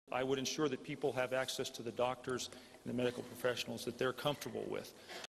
I would ensure that people have access to the doctors and the medical professionals that they're comfortable with.